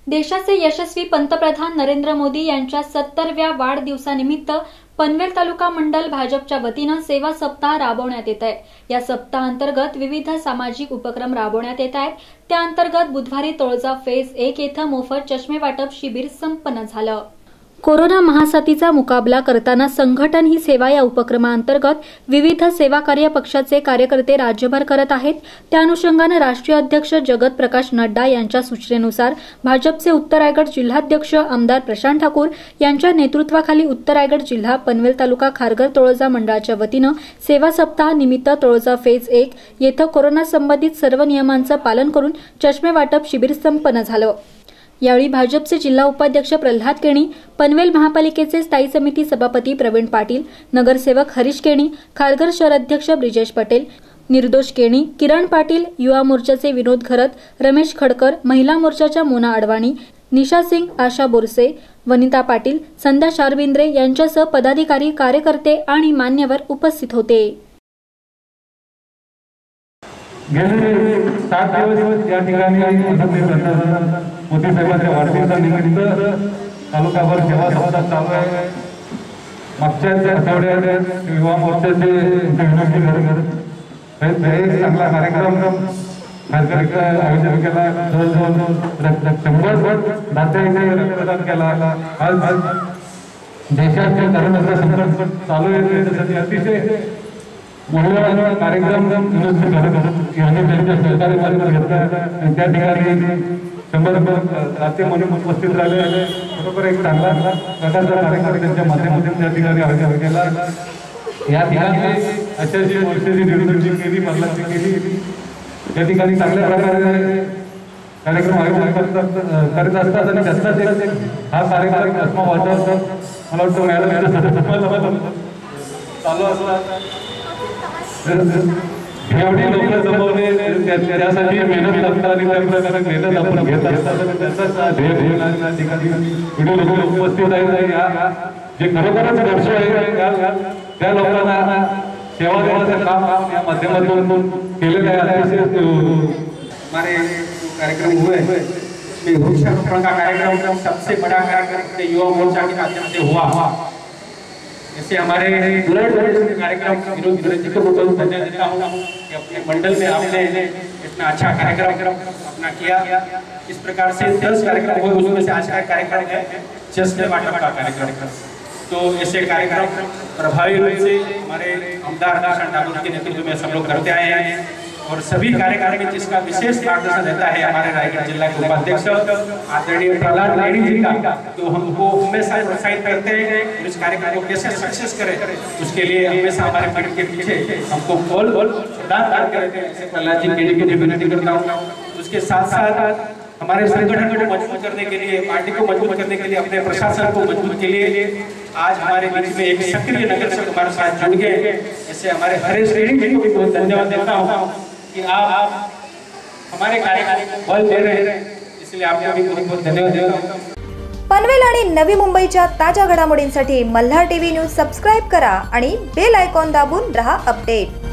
देशाचे यशस्वी पंतप्रधान नरेंद्र मोदी यांच्या 70व्या वाढदिवसानिमित्त पनवेल तालुका मंडल भाजपच्या वतीनं सेवा सप्ताह राबवण्यात येत आहे। या सप्ताहांतर्गत विविध सामाजिक उपक्रम राबवण्यात येत आहेत। त्या अंतर्गत बुधवारी तळोजा फेज 1 येथे मोफत चष्मे वाटप शिबिर संपन्न झालं। कोरोना महासाथीचा मुकाबला करताना संघटन ही सेवा या उपक्रमांतर्गत विविध सेवा कार्य पक्षाचे कार्यकर्ते राज्यभर करत आहेत। त्या अनुषंगाने राष्ट्रीय अध्यक्ष जगत प्रकाश नड्डा यांच्या सूचनेनुसार भाजपचे उत्तर रायगड जिल्हाध्यक्ष आमदार प्रशांत ठाकूर यांच्या नेतृत्वाखाली उत्तर रायगड जिल्हा पनवेल तालुका खारघर तळोजा मंडळाच्या वतीनं सेवा सप्ताह निमित्त तळोजा फेज 1 येथे कोरोना संबंधित सर्व नियमांचं पालन करून चष्मे वाटप शिबिर संपन्न झालं। यावेळी भाजपचे जिल्हा उपाध्यक्ष प्रल्हाद केणी, पनवेल महापालिकेचे स्थायी समिती सभापती प्रवीण पाटील, नगरसेवक हरीश केणी, खारघर शहर अध्यक्ष ब्रिजेश पटेल, निर्दोष केणी, किरण पाटील, युवा मोर्चाचे विनोद घरत, रमेश खडकर, महिला मोर्चाच्या मोना अडवाणी, निशा सिंग, आशा बोरसे, वनिता पाटील, संध्या शारविंद्रे यांच्यासह पदाधिकारी, कार्यकर्ते आणि मान्यवर उपस्थित होते। गेले 7 दिवस या ठिकाणी मोदी साहेबांच्या वाढदिवसानिमित्त तालुकाभर सेवा सप्ताह चालू आहे। मागच्या आठवड्यात युवा मोर्चाचे विनोदी घर एक चांगला कार्यक्रम खासदारचा आयोजन केला। जवळजवळ 100 नातेवाईकांनी रक्तदान केला। आज देशाच्या कोरोनाचं संकट चालू आहे त्यासाठी अतिशय मूल्यवान कार्यक्रम विनोदी घर यांनी त्यांच्या सहकार्याने घेतला। त्या ठिकाणी 100 नाते म्हणून उपस्थित राहिले। बरोबर एक चांगला प्रकारचा कार्यक्रम त्यांच्या माध्यमातून त्या ठिकाणी आयोजन केला। या ठिकाणी अशा जी वर्षाची निर्मिती केली, बदलाची केली, त्या ठिकाणी चांगल्या प्रकारे कार्यक्रम आयोजन करत असतात आणि त्याचाच हा कार्यक्रम चष्मा वाटप मला वाटतं मॅडम चालू असतात। एवढी लोक जमवणे त्यासाठी मेहनत लागतात आणि त्या प्रकारे मेहनत आपण घेत असतात। त्याचाच ध्येय त्या ठिकाणी एवढे लोक उपस्थित आहेत। जे खरोखरच गरजू आहे त्या लोकांना सेवा देण्याचं काम या माध्यमातून केलेलं आहे। हमारे कार्यक्रम हुए वृक्षारोपण का कार्यक्रम सबसे बड़ा कार्यक्रम युवा मोर्चा के माध्यम से हुआ। जैसे हमारे ब्लड डोनेशन के कार्यक्रम विनोद जी को बहुत धन्यवाद देता हूँ कि अपने मंडल में आपने इतना अच्छा कार्यक्रम अपना किया। इस प्रकार से 10 कार्यक्रम हुए, उसमें से आज का कार्यक्रम है चष्मे वाटप का कार्यक्रम। तो ऐसे कार्यक्रम प्रभावी रूप से हमारे आमदार प्रशांत ठाकुर के नेतृत्व में सब लोग करते आए हैं और सभी कार्यक्रम में जिसका विशेष मार्गदर्शन रहता है हमारे रायगढ़ जिला के उपाध्यक्ष आदरणीय प्रल्हाद केणी जी का, तो हमको हमेशा प्रोत्साहित करते हैं और इस कार्यक्रम को कैसे सक्सेस करें उसके लिए हमेशा हमारे पीठ के पीछे हमको कॉल प्रदान करते रहते हैं। प्रल्हाद जी केणी को विनती करता हूँ। उसके साथ साथ हमारे संगठन को मजबूत करने के लिए, पार्टी को मजबूत करने के लिए, अपने प्रशासन को मजबूत के लिए आज हमारे बीच में एक सक्रिय नगर सेवक हमारे साथ जुड़ गए। ऐसे हमारे हरीश केणी जी को भी बहुत धन्यवाद देता हूँ कि आप हमारे कार्यक्रम को बल दे रहे हैं, इसलिए आपको भी बहुत बहुत धन्यवाद देता हूँ। पनवेल आणि नवी मुंबईच्या ताज्या घडामोडींसाठी मल्हार टीव्ही न्यूज सबस्क्राइब करा आणि बेल आयकॉन दाबून रहा अपडेट।